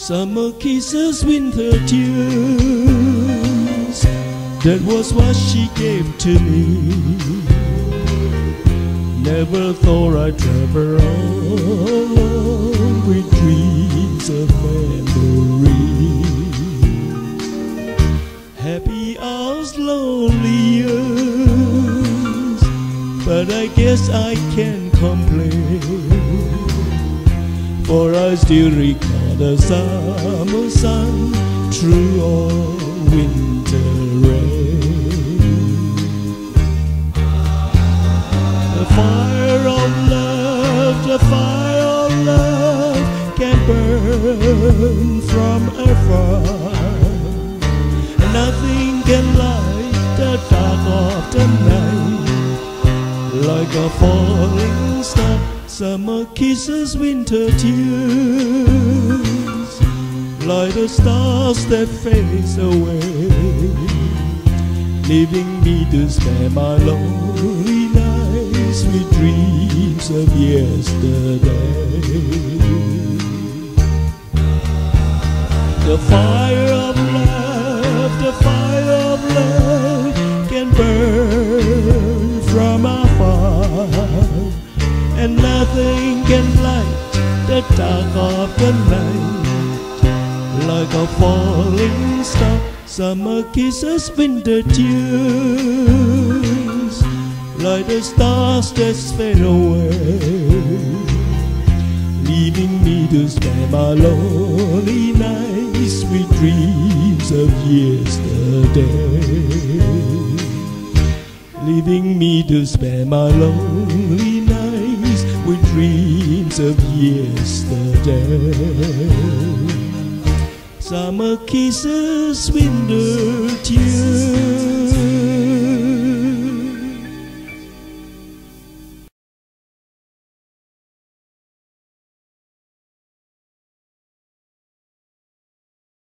Summer kisses, winter tears, that was what she gave to me. Never thought I'd travel on with dreams of memory. Happy hours, lonely years, but I guess I can't complain, for I still recall the summer sun through all winter rain. The fire of love, the fire of love can burn from afar. Nothing can light the dark of the night like a falling star. Summer kisses, winter tears, like the stars that fade away, leaving me to spend my lonely nights with dreams of yesterday. The fire of love, the fire of love can burn from afar, and nothing can light the dark of the night like a falling star. Summer kisses, winter tears, like the stars that fade away, leaving me to spend my lonely nights with dreams of yesterday. Leaving me to spend my lonely nights with dreams of yesterday. Summer kisses, winter tears.